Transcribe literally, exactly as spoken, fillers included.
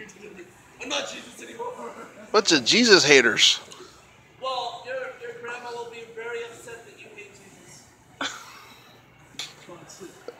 I'm not Jesus anymore. Bunch of Jesus haters. Well, your, your grandma will be very upset that you hate Jesus.